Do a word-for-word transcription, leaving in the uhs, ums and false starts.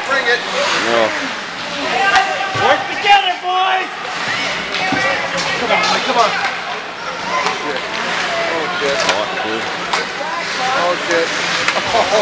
Bring it. No. Work together, boys! Come on, Mike, come on. Oh, shit. Oh, shit. Oh, dude. Oh, shit.